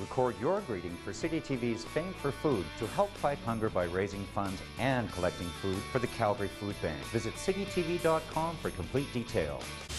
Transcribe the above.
Record your greeting for City TV's Fame for Food to help fight hunger by raising funds and collecting food for the Calgary Food Bank. Visit citytv.com for complete details.